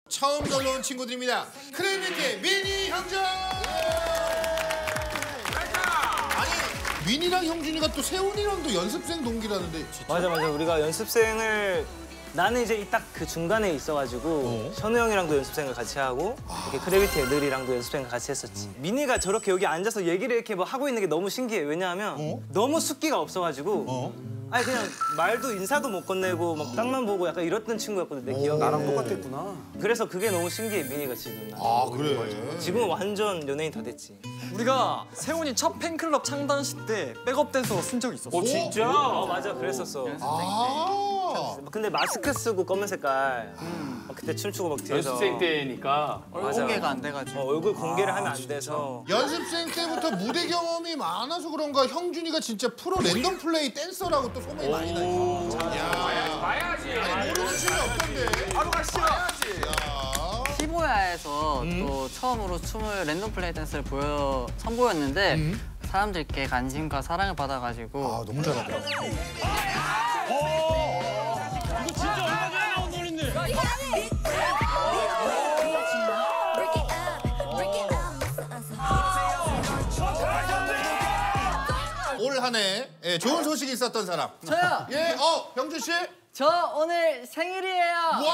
처음 놀러 온 친구들입니다. 크래비티의 미니 형제! 아니, 민이랑 형준이가 또 세훈이랑도 연습생 동기라는데. 진짜? 맞아. 우리가 연습생을 나는 이제 딱 그 중간에 있어가지고 현우 형이랑도 연습생을 같이 하고 이렇게 크래비티 애들이랑도 연습생을 같이 했었지. 민이가 저렇게 여기 앉아서 얘기를 이렇게 뭐 하고 있는 게 너무 신기해. 왜냐하면 너무 숫기가 없어가지고 아니 그냥 말도 인사도 못 건네고 막 땅만 보고 약간 이랬던 친구였거든 내 기억에. 나랑 똑같았구나. 그래서 그게 너무 신기해 민이가 지금. 아 그래. 지금은 완전 연예인 다 됐지. 우리가 세훈이 첫 팬클럽 창단식 때 백업 댄서로 쓴 적이 있었어. 진짜? 맞아 그랬었어. 근데 마스크 쓰고 검은 색깔 막 그때 춤추고 막 뒤에서 연습생 때니까 얼굴 공개가 안 돼가지고. 얼굴 공개를 하면 안 돼서. 연습생 때부터 무대 경험이 많아서 그런가 형준이가 진짜 프로 랜덤 플레이 댄서라고 또 소문이 많이 나요. 봐야지. 아니 모르는 춤이 없던데. 바로 가시죠. 시보야에서 또 처음으로 춤을 랜덤 플레이 댄스를 선보였는데 사람들께 관심과 사랑을 받아가지고 아 너무 잘하더라고. 이거 진짜 얼마 전에 나온 노래인데. 올 한 해 좋은 소식이 있었던 사람. 저요! 예, 형준 씨. 저 오늘 생일이에요!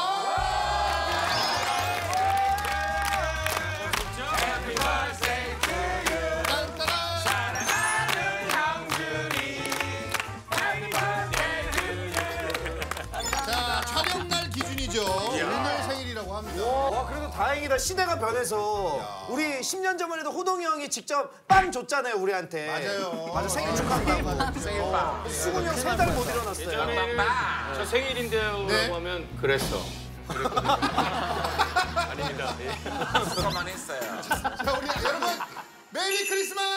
자, 촬영날 기준이죠. 오늘 생일이라고 합니다. 와 그래도 다행이다. 시대가 변해서 우리 10년 전만 해도 호동이 형이 직접 빵 줬잖아요 우리한테. 맞아요. 맞아 생일 축하한다고. 생일빵. 수근이 형 3달 못 일어났어요. 예전에 저 생일인데요라고 네? 하면 그랬어. 아닙니다. 수고만 했어요. 자, 우리 여러분 메리 크리스마스!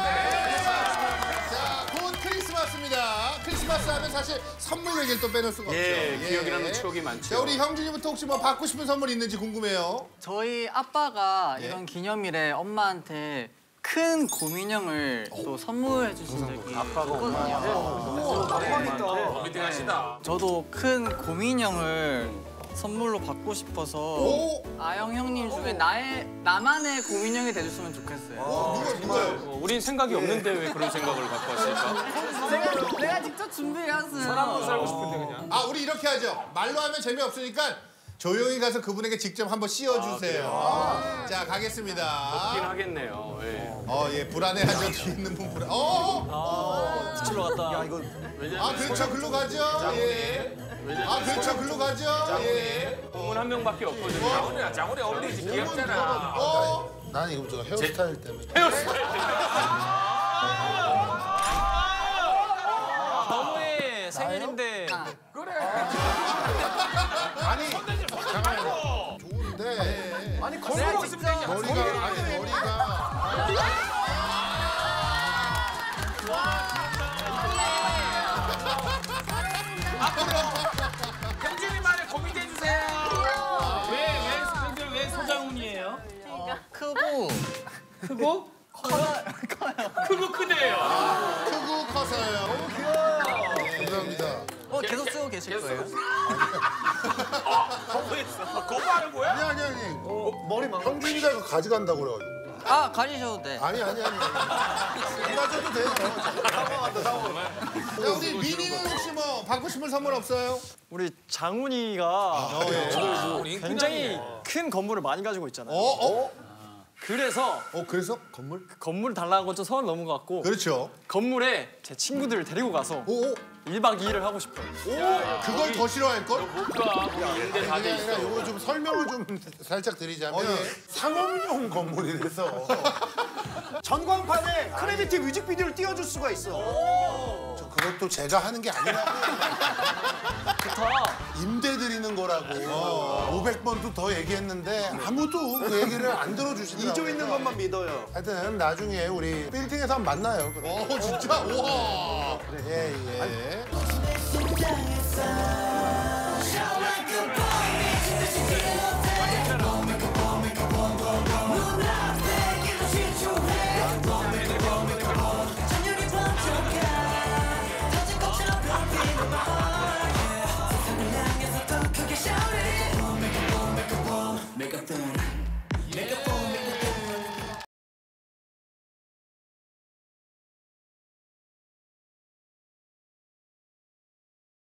자, 곧 크리스마스입니다. 크리스마스 하면 사실 선물 얘기를 또 빼놓을 수가 없죠. 기억이 남는 추억이 많죠. 자, 우리 형준이부터 혹시 뭐 받고 싶은 선물 있는지 궁금해요. 저희 아빠가 이런 기념일에 엄마한테 큰 곰인형을 또 선물해 주신 적이 있거든요. 미팅하시다. 저도 큰 곰인형을 선물로 받고 싶어서 아영 형님 중에 나만의 곰인형이 돼줬으면 좋겠어요. 누가요? 우린 생각이 없는데 왜 그런 생각을 갖고 왔을까? 내가 직접 준비해왔어요. 사람도 살고 싶은데 그냥. 아, 우리 이렇게 하죠. 말로 하면 재미없으니까 조용히 가서 그분에게 직접 한번 씌워주세요. 자, 가겠습니다. 그렇긴 하겠네요. 예. 예, 불안해하죠. 뒤에 있는 분 불안. 뒤로 갔다. 야 이거 아, 그렇죠. 글로 가죠. 예. 아, 그렇죠. 글로 가죠. 예. 공은 한 명밖에 없거든요. 장훈이야, 장훈이 어울리지. 귀엽잖아. 난 이거 저 헤어스타일 때문에. 너무해 생일인데. 아니, 잠깐만요. 좋은데. 아니, 걸고 있으면 되지. 머리가. 형준이만의 고민해 주세요. 왜 서장훈이에요? 크고 크고? 크고 크대요. 크고 커서요. 너무 귀여워. 감사합니다. 계속 쓰고 계실 거예요? 거부하는 거야? 아니. 머리 막. 형준이가 이거 가져간다고 그래가지고. 아 가지셔도 돼. 아니. 안 가져도 돼요. 자, 우리 민이는 혹시 뭐 받고 싶은 선물 없어요? 우리 장훈이가 굉장히 큰 건물을 많이 가지고 있잖아요. 그래서 그래서 건물? 건물 달라는 건 좀 선을 넘은 것 같고 그렇죠. 건물에 제 친구들을 데리고 가서 1박 2일을 하고 싶어요. 그걸 더 싫어할걸? 못 가. 있는데 다 돼 있어. 요거 좀 설명을 좀 살짝 드리자면 상업용 건물이라서 전광판에 크래비티 뮤직비디오를 띄워줄 수가 있어. 그것도 제가 하는 게 아니라고. 임대 드리는 거라고 500번도 더 얘기했는데 아무도 그 얘기를 안 들어주시더라고요. 2조 있는 것만 믿어요. 하여튼 나중에 우리 빌딩에서 한번 만나요. 진짜? 우와. 그래, 예. 심장에서